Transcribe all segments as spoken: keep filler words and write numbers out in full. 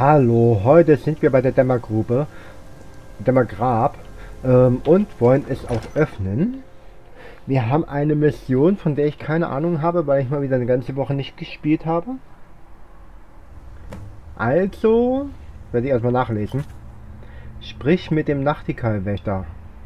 Hallo, heute sind wir bei der Dämmergrube, Dämmergrab, ähm, und wollen es auch öffnen. Wir haben eine Mission, von der ich keine Ahnung habe, weil ich mal wieder eine ganze Woche nicht gespielt habe. Also, werde ich erstmal nachlesen. Sprich mit dem Nachtigallwächter.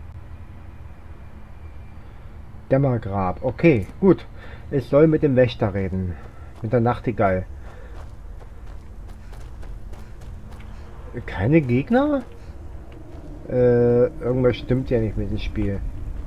Dämmergrab, okay, gut. Ich soll mit dem Wächter reden. Mit der Nachtigall. Keine Gegner? Äh, irgendwas stimmt ja nicht mit dem Spiel.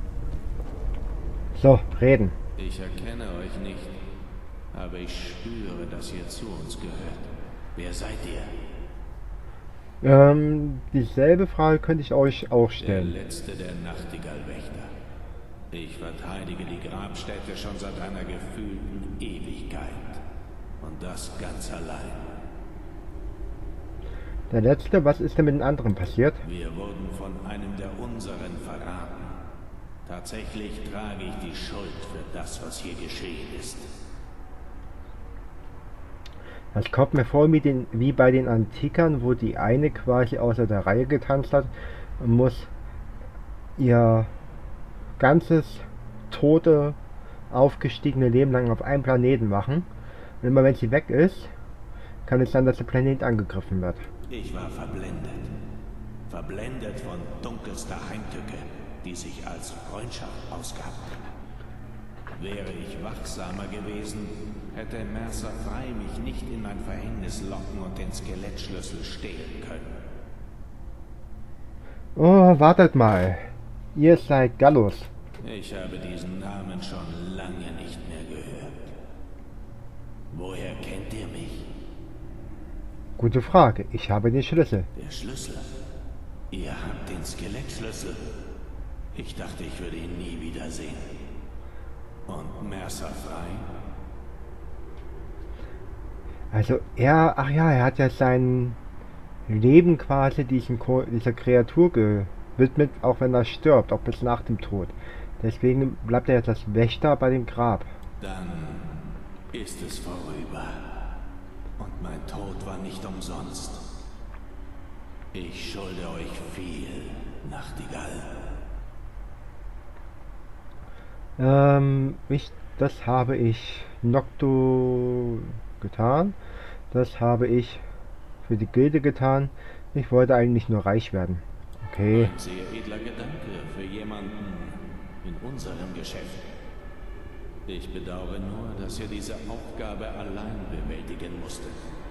So, reden. Ich erkenne euch nicht, aber ich spüre, dass ihr zu uns gehört. Wer seid ihr? Ähm, dieselbe Frage könnte ich euch auch Der stellen. letzte der Nachtigallwächter. Ich verteidige die Grabstätte schon seit einer gefühlten Ewigkeit. Und das ganz allein. Der letzte, was ist denn mit den anderen passiert? Wir wurden von einem der unseren verraten. Tatsächlich trage ich die Schuld für das, was hier geschehen ist. Das kommt mir vor wie, den, wie bei den Antikern, wo die eine quasi außer der Reihe getanzt hat und muss ihr ganzes tote, aufgestiegene Leben lang auf einem Planeten machen. Und immer wenn sie weg ist, kann es sein, dass der Planet angegriffen wird. Ich war verblendet. Verblendet von dunkelster Heimtücke, die sich als Freundschaft ausgab. Wäre ich wachsamer gewesen, hätte Mercer Frey mich nicht in mein Verhängnis locken und den Skelettschlüssel stehlen können. Oh, wartet mal. Ihr seid Gallus. Ich habe diesen Namen schon lange nicht mehr gehört. Woher kennt ihr mich? Gute Frage. Ich habe den Schlüssel. Der Schlüssel? Ihr habt den Skelettschlüssel. Ich dachte, ich würde ihn nie wiedersehen. Und Mercer Frey? Also er, ach ja, er hat ja sein Leben quasi diesen, dieser Kreatur gewidmet, auch wenn er stirbt, auch bis nach dem Tod. Deswegen bleibt er jetzt als Wächter bei dem Grab. Dann ist es vorüber. Und mein Tod war nicht umsonst. Ich schulde euch viel, Nachtigall. Ähm, ich, das habe ich Nocto getan. Das habe ich für die Gilde getan. Ich wollte eigentlich nur reich werden. Okay. Ein sehr edler Gedanke für jemanden in unserem Geschäft. Ich bedauere nur, dass ihr diese Aufgabe allein bewältigen musstet.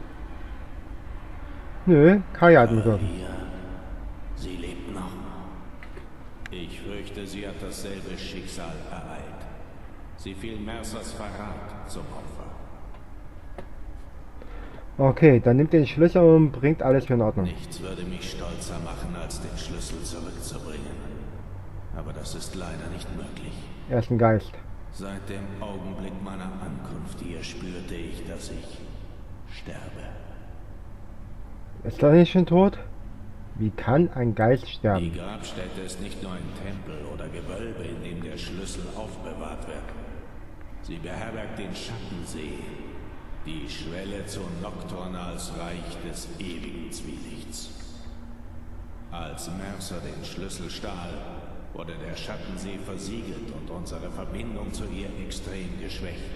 Nö, Kaya hat mir Aber geholfen. ihr, sie lebt noch. Ich fürchte, sie hat dasselbe Schicksal ereilt. Sie fiel Mercers Verrat zum Opfer. Okay, dann nimmt den Schlüssel und bringt alles wieder in Ordnung. Nichts würde mich stolzer machen, als den Schlüssel zurückzubringen. Aber das ist leider nicht möglich. Er ist ein Geist. Seit dem Augenblick meiner Ankunft hier spürte ich, dass ich sterbe. Ist er nicht schon tot? Wie kann ein Geist Die sterben? Grabstätte ist nicht nur ein Tempel oder Gewölbe, in dem der Schlüssel aufbewahrt wird. Sie beherbergt den Schattensee, die Schwelle zu Nocturnals Reich des ewigen Zwielichts. Als Mercer den Schlüssel stahl, wurde der Schattensee versiegelt und unsere Verbindung zu ihr extrem geschwächt.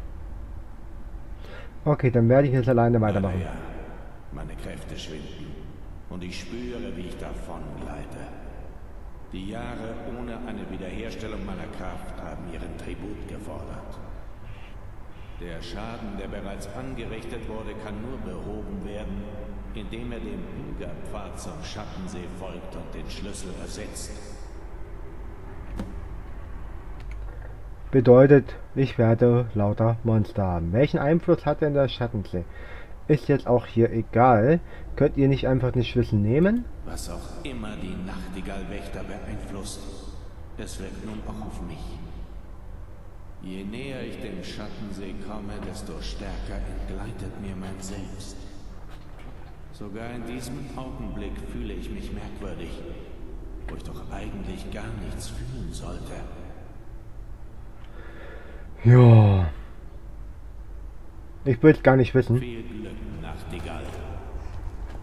Okay, dann werde ich jetzt alleine Aber weitermachen. ja, meine Kräfte schwinden und ich spüre, wie ich davongleite. Die Jahre ohne eine Wiederherstellung meiner Kraft haben ihren Tribut gefordert. Der Schaden, der bereits angerichtet wurde, kann nur behoben werden, indem er dem Pilgerpfad zum Schattensee folgt und den Schlüssel ersetzt. Bedeutet, ich werde lauter Monster haben. Welchen Einfluss hat denn der Schattensee? Ist jetzt auch hier egal. Könnt ihr nicht einfach den Schlüssel nehmen? Was auch immer die Nachtigallwächter beeinflusst, es wirkt nun auch auf mich. Je näher ich dem Schattensee komme, desto stärker entgleitet mir mein Selbst. Sogar in diesem Augenblick fühle ich mich merkwürdig, wo ich doch eigentlich gar nichts fühlen sollte. Ja. Ich will es gar nicht wissen. Viel Glück, Nachtigall.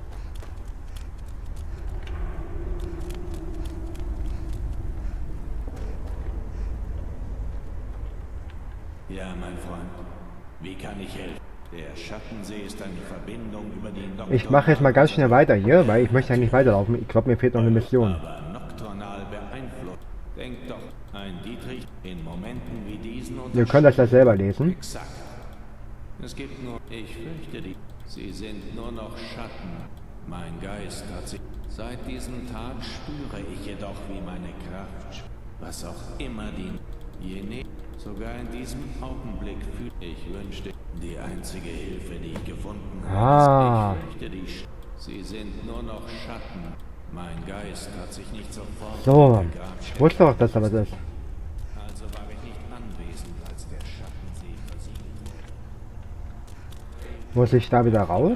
Ja, mein Freund. Wie kann ich helfen? Der Schattensee ist eine Verbindung über die Nocturnal. Ich mache jetzt mal ganz schnell weiter hier, weil ich möchte eigentlich weiterlaufen. Ich glaube, mir fehlt noch eine Mission. Aber Nocturnal beeinflusst. Denk doch, ein Dietrich in Momenten wie diesen und Ihr könnt das ja selber lesen. exakt. Es gibt nur, ich fürchte die, sie sind nur noch Schatten. Mein Geist hat sich, seit diesem Tag spüre ich jedoch, wie meine Kraft, was auch immer die, je näher, sogar in diesem Augenblick fühle ich wünschte, die einzige Hilfe, die ich gefunden habe, Ah. ist, ich fürchte die, Sch sie sind nur noch Schatten. Mein Geist hat sich nicht sofort So, in der Grabstätte- ich wusste doch, dass da was ist. Also war ich nicht anwesend, als der Schattensee versiegelt wurde. Muss ich da wieder raus?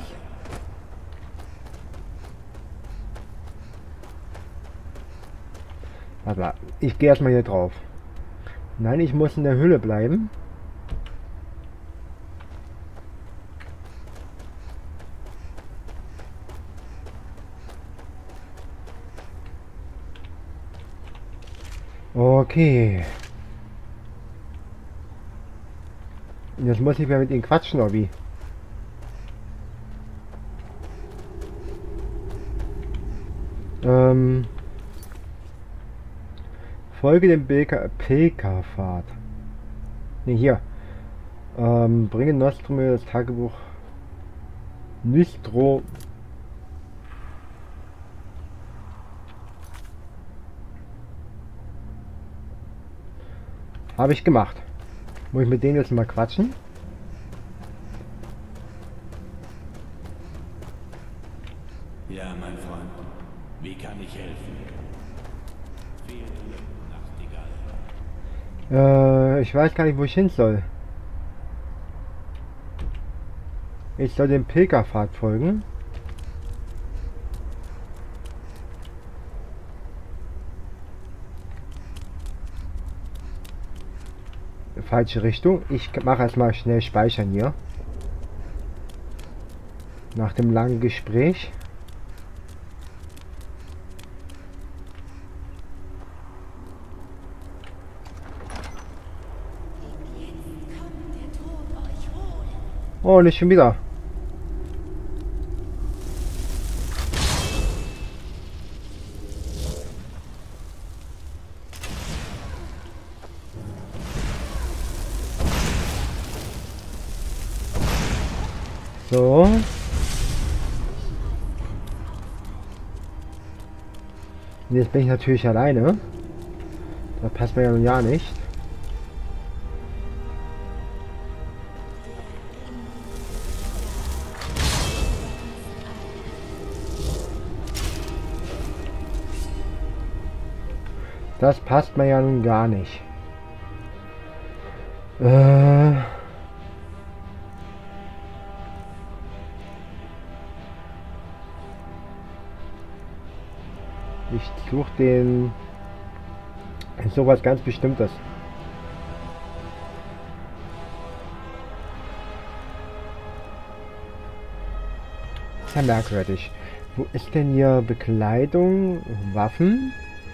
Warte mal, ich gehe erstmal hier drauf. Nein, ich muss in der Höhle bleiben. Okay. Jetzt muss ich wieder mit ihnen quatschen, oder wie? Ähm, folge dem Pilgerpfad. Ne, hier. Ähm, bringe Nostrum das Tagebuch Nystro. Habe ich gemacht. Muss ich mit denen jetzt mal quatschen? Ja, mein Freund. Wie kann ich helfen? Viel Glück, Nachtigall. Äh, ich weiß gar nicht, wo ich hin soll. Ich soll dem Pilgerpfad folgen. Falsche Richtung. Ich mache erstmal schnell speichern hier. Nach dem langen Gespräch. Oh, nicht schon wieder. So. Und jetzt bin ich natürlich alleine. Das passt mir ja nun ja nicht. Das passt mir ja nun gar nicht. Äh... Ich suche den... sowas ganz Bestimmtes. Ist ja merkwürdig. Wo ist denn hier Bekleidung, Waffen?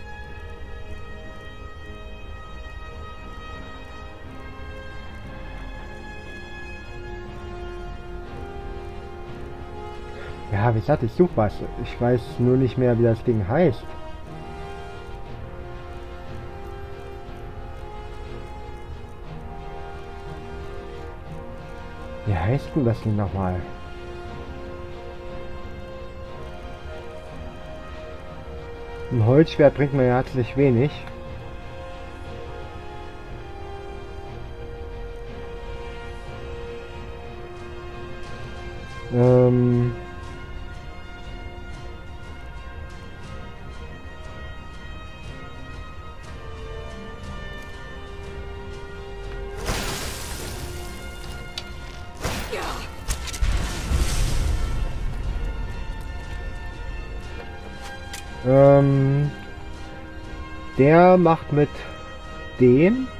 Ja, wie gesagt, ich suche was. Ich weiß nur nicht mehr, wie das Ding heißt. Wie heißt denn das Ding nochmal? Ein Holzschwert bringt mir herzlich wenig. Ähm... Ähm, der macht mit dem